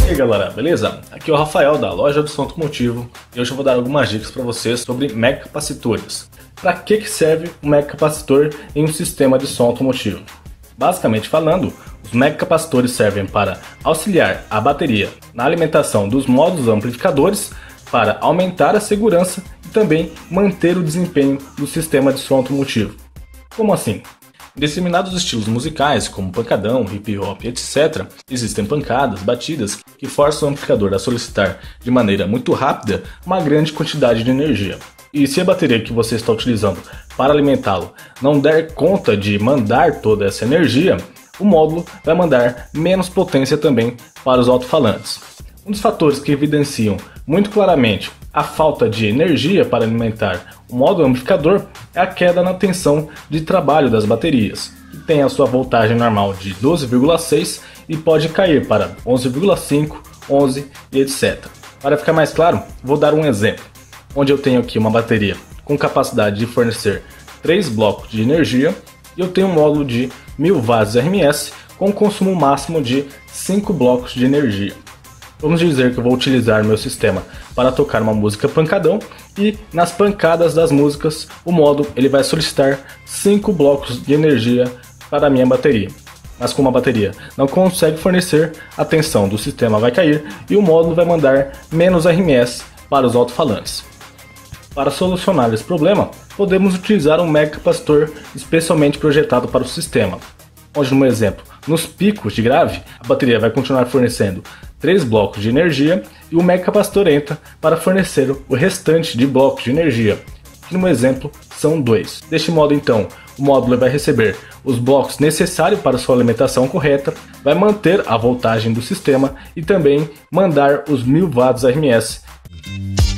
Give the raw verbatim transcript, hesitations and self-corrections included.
E aí galera, beleza? Aqui é o Rafael da loja do som automotivo e hoje eu vou dar algumas dicas para vocês sobre megacapacitores. Para que que serve um megacapacitor em um sistema de som automotivo? Basicamente falando, os megacapacitores servem para auxiliar a bateria na alimentação dos módulos amplificadores para aumentar a segurança e também manter o desempenho do sistema de som automotivo. Como assim? Em determinados estilos musicais, como pancadão, hip hop, etcétera, existem pancadas, batidas que forçam o amplificador a solicitar de maneira muito rápida uma grande quantidade de energia. E se a bateria que você está utilizando para alimentá-lo não der conta de mandar toda essa energia, o módulo vai mandar menos potência também para os alto-falantes. Um dos fatores que evidenciam muito claramente a falta de energia para alimentar o módulo amplificador é a queda na tensão de trabalho das baterias, que tem a sua voltagem normal de doze vírgula seis e pode cair para onze vírgula cinco, onze e etcétera. Para ficar mais claro, vou dar um exemplo, onde eu tenho aqui uma bateria com capacidade de fornecer três blocos de energia e eu tenho um módulo de mil watts R M S com consumo máximo de cinco blocos de energia. Vamos dizer que eu vou utilizar meu sistema para tocar uma música pancadão e nas pancadas das músicas o módulo ele vai solicitar cinco blocos de energia para a minha bateria. Mas como a bateria não consegue fornecer, a tensão do sistema vai cair e o módulo vai mandar menos R M S para os alto-falantes. Para solucionar esse problema, podemos utilizar um megacapacitor especialmente projetado para o sistema, onde no exemplo, nos picos de grave, a bateria vai continuar fornecendo três blocos de energia e o megacapacitor entra para fornecer o restante de blocos de energia, que no exemplo são dois. Deste modo então, o módulo vai receber os blocos necessários para sua alimentação correta, vai manter a voltagem do sistema e também mandar os mil watts R M S.